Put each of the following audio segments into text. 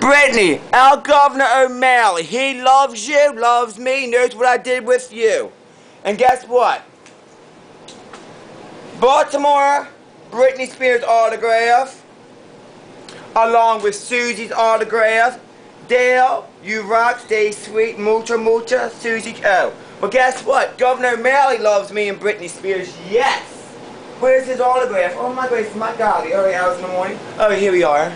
Brittany, our Governor O'Malley, he loves you, loves me, knows what I did with you. And guess what? Baltimore, Britney Spears' autograph, along with Susie's autograph. Dale, you rock, stay sweet, mucha mucha, Susie. Oh, well guess what? Governor O'Malley loves me and Britney Spears, yes. Where's his autograph? Oh my goodness, my golly, early hours in the morning. Oh, here we are.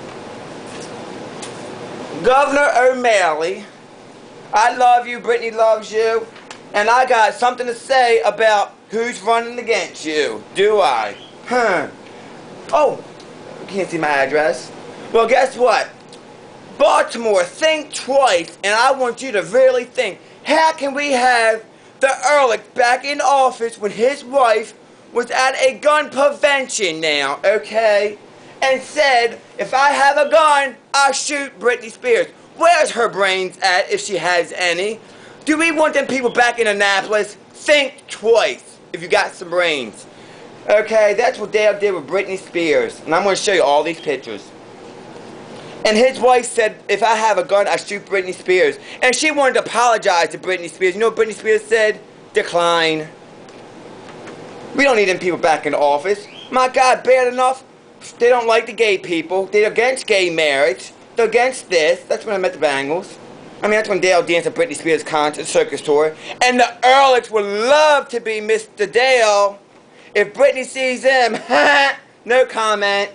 Governor O'Malley, I love you, Britney loves you, and I got something to say about who's running against you. Do I? Oh, you can't see my address. Well, guess what? Baltimore, think twice, and I want you to really think, how can we have the Ehrlich back in office when his wife was at a gun prevention now, okay? And said, if I have a gun, I'll shoot Britney Spears. Where's her brains at, if she has any? Do we want them people back in Annapolis? Think twice, if you got some brains. Okay, that's what Dale did with Britney Spears. And I'm going to show you all these pictures. And his wife said, if I have a gun, I shoot Britney Spears. And she wanted to apologize to Britney Spears. You know what Britney Spears said? Decline. We don't need them people back in office. My God, bad enough. They don't like the gay people. They're against gay marriage. They're against this. That's when I met the Bangles. I mean, that's when Dale danced at Britney Spears' concert, circus tour. And the Ehrlichs would love to be Mr. Dale. If Britney sees him, no comment.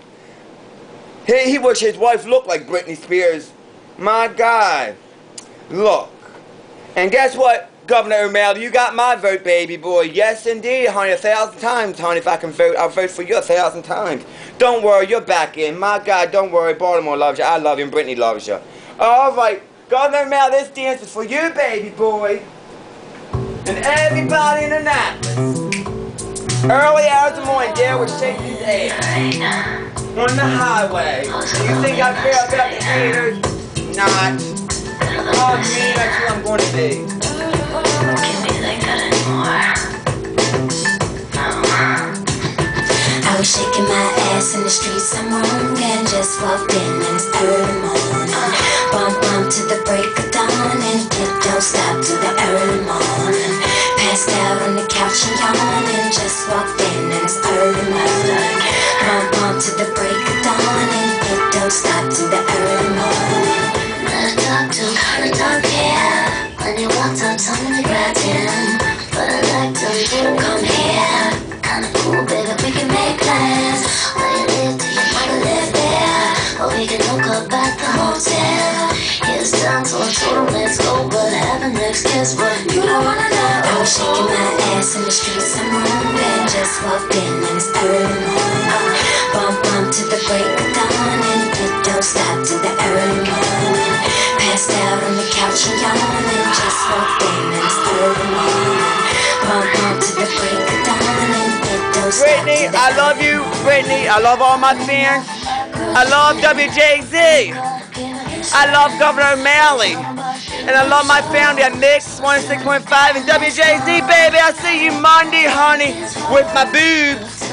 He wish his wife looked like Britney Spears. My God. Look. And guess what, Governor O'Malley? You got my vote, baby boy. Yes, indeed, honey. 1,000 times, honey. If I can vote, I'll vote for you 1,000 times. Don't worry, you're back in. My God, don't worry. Baltimore loves you. I love you, and Britney loves you. All right. Governor O'Malley, this dance is for you, baby boy. And everybody in Annapolis. Early hours of the morning, Dale was shaking his ass. On the highway. You think I care about the haters? Not. Oh, me, that's who I'm going to be. Can't be like that anymore. I was shaking my ass in the streets, I'm wrong, and just walked in and it's early morning. Bump, bump to the break of dawn, and it don't stop till the early morning. Passed out on the couch and yawning, just walked in and it's early morning. Bump, bump to the break of dawn, and it don't stop till the early morning. Met a doctor, I don't care. When he walked up, told me to grab him, but I liked him, he would come here. Kinda cool, baby, we can make plans. Where you live, do your mother live there? Or we can hook up at the hotel. Here's down to a total, let's go. What happened next, guess what? You don't wanna know. I was shaking my ass in the streets, I'm wrong, and just walked in and it's early morning. Bump, bump to the break of dawn, and it don't stop till the early morning. Passed out on the couch and yawning, just walked in and it's early morning. Bump, bump to the break of dawn, and it don't stop. Brittany, I love you. Brittany, I love all my fans. I love WJZ. I love Governor O'Malley. And I love my family at Mix 106.5 and WJZ, baby. I see you Monday, honey, with my boobs.